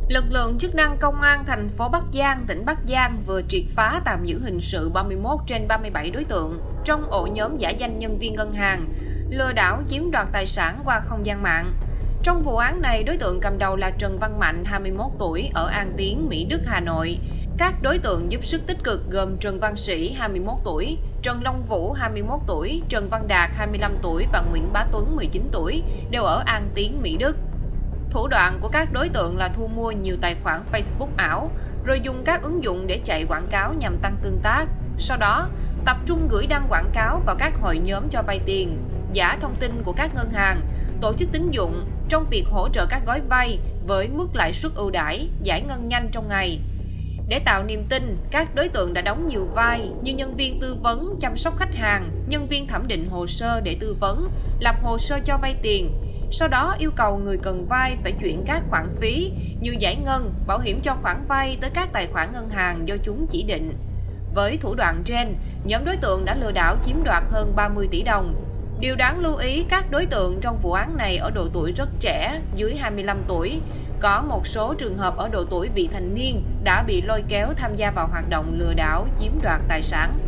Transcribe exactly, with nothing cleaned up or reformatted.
Lực lượng chức năng công an thành phố Bắc Giang, tỉnh Bắc Giang vừa triệt phá tạm giữ hình sự ba mươi mốt trên ba mươi bảy đối tượng trong ổ nhóm giả danh nhân viên ngân hàng, lừa đảo chiếm đoạt tài sản qua không gian mạng. Trong vụ án này, đối tượng cầm đầu là Trần Văn Mạnh, hai mươi mốt tuổi, ở An Tiến, Mỹ Đức, Hà Nội. Các đối tượng giúp sức tích cực gồm Trần Văn Sĩ, hai mươi mốt tuổi, Trần Long Vũ, hai mươi mốt tuổi, Trần Văn Đạt, hai mươi lăm tuổi và Nguyễn Bá Tuấn, mười chín tuổi, đều ở An Tiến, Mỹ Đức. Thủ đoạn của các đối tượng là thu mua nhiều tài khoản Facebook ảo, rồi dùng các ứng dụng để chạy quảng cáo nhằm tăng tương tác. Sau đó, tập trung gửi đăng quảng cáo vào các hội nhóm cho vay tiền, giả thông tin của các ngân hàng, tổ chức tín dụng trong việc hỗ trợ các gói vay với mức lãi suất ưu đãi, giải ngân nhanh trong ngày. Để tạo niềm tin, các đối tượng đã đóng nhiều vai như nhân viên tư vấn chăm sóc khách hàng, nhân viên thẩm định hồ sơ để tư vấn, lập hồ sơ cho vay tiền. Sau đó yêu cầu người cần vay phải chuyển các khoản phí như giải ngân, bảo hiểm cho khoản vay tới các tài khoản ngân hàng do chúng chỉ định. Với thủ đoạn trên, nhóm đối tượng đã lừa đảo chiếm đoạt hơn ba mươi tỷ đồng. Điều đáng lưu ý, các đối tượng trong vụ án này ở độ tuổi rất trẻ, dưới hai mươi lăm tuổi. Có một số trường hợp ở độ tuổi vị thành niên đã bị lôi kéo tham gia vào hoạt động lừa đảo chiếm đoạt tài sản.